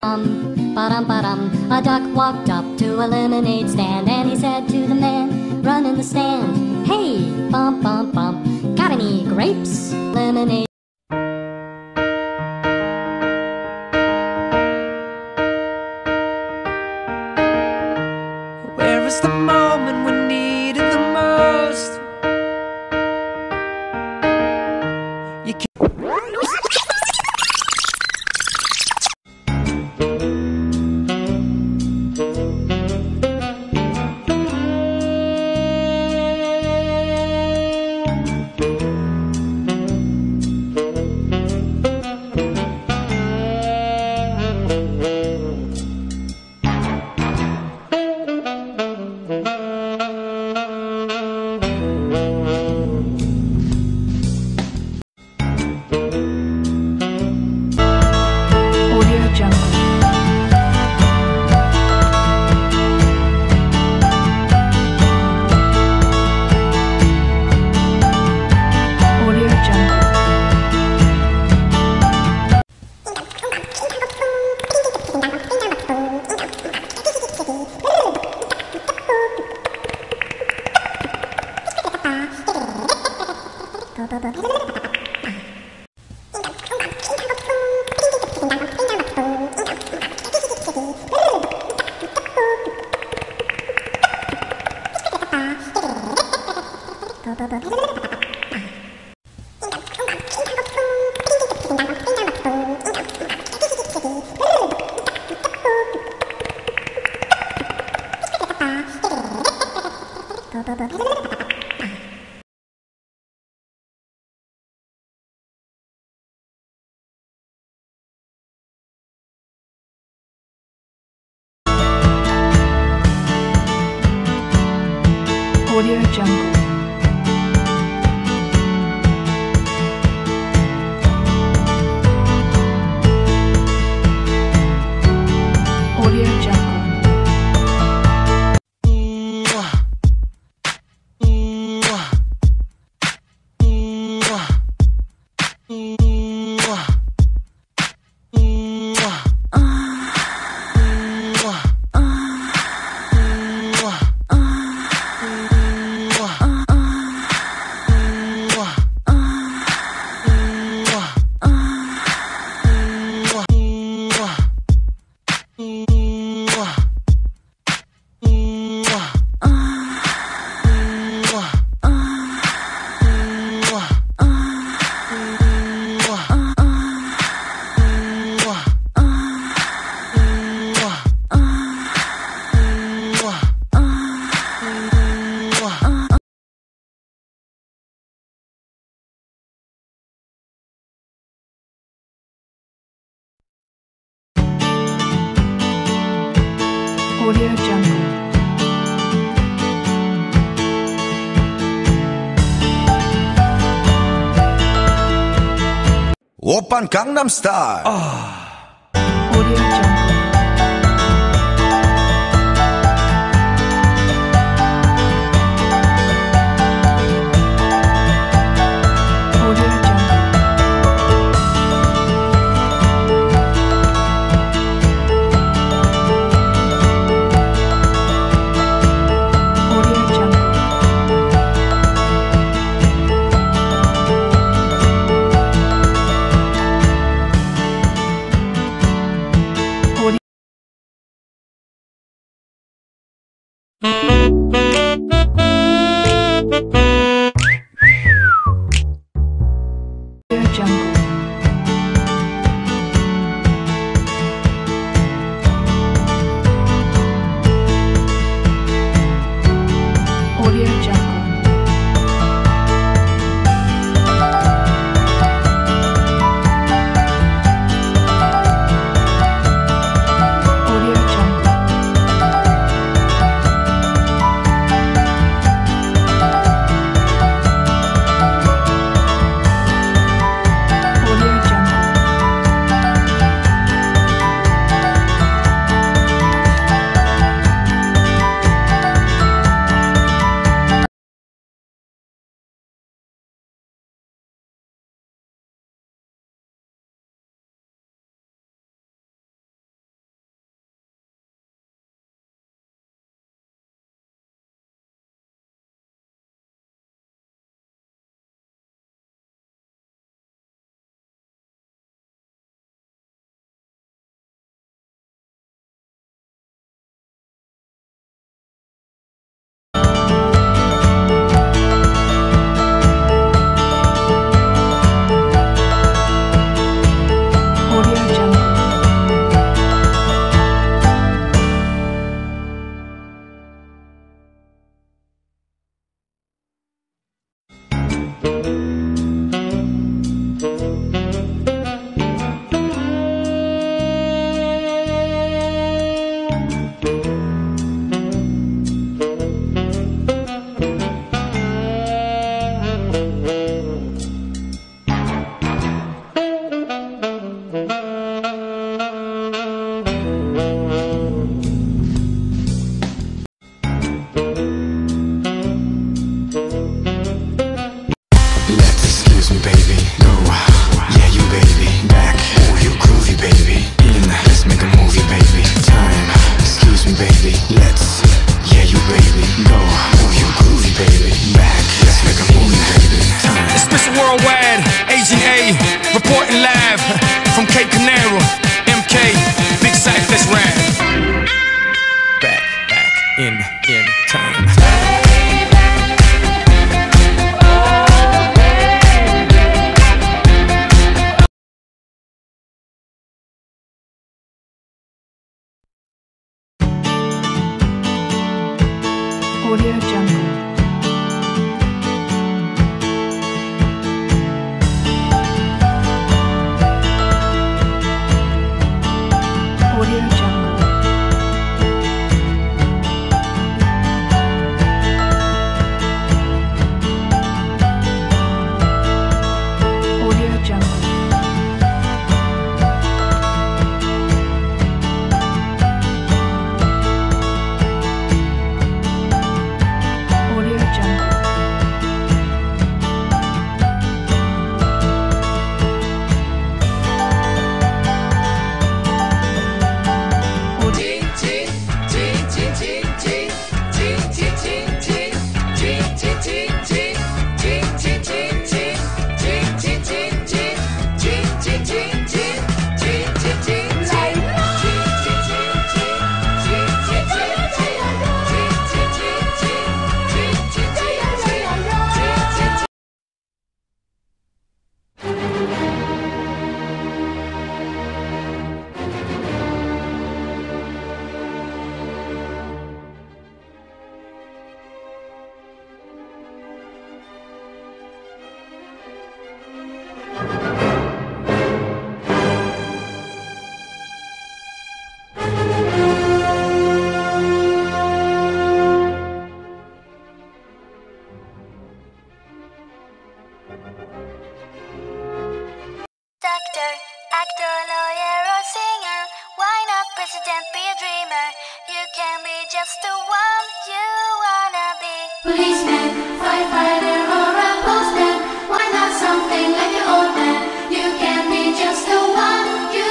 Ba-dum. A duck walked up to a lemonade stand and he said to the man, run in the stand, hey, bump, got any grapes? Lemonade. Where is the moment we needed the most? You can't. Audio Jungle. Audio Jungle. Audio Jungle. Oppan Gangnam Style. Audio Jungle. Audio Jungle. Audio Jungle. Audio Jungle. Audio Jungle. Audio Jungle. Audio Jungle. Doctor, actor, lawyer, or singer. Why not president, be a dreamer? You can be just the one you wanna be. Policeman, firefighter, or a postman. Why not something like your old man? You can be just the one you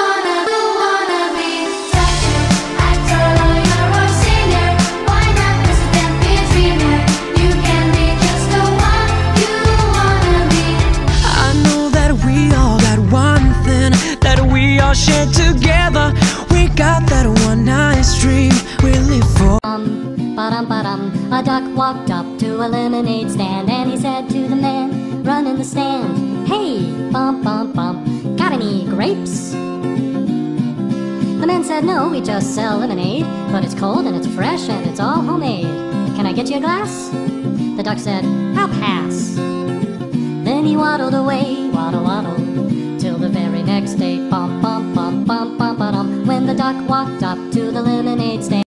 wanna be. Doctor, actor, lawyer, or singer. Why not president, be a dreamer? You can be just the one you wanna be. I know that we all got one thing that we all share together. We got that one nice dream we live for. Ba-dum. A duck walked up to a lemonade stand and he said to the man running the stand, "Hey, bump, got any grapes?" The man said, "No, we just sell lemonade, but it's cold and it's fresh and it's all homemade. Can I get you a glass?" The duck said, "I'll pass." Then he waddled away, waddle, till the very next day, bump, ba-dum. When the duck walked up to the lemonade stand,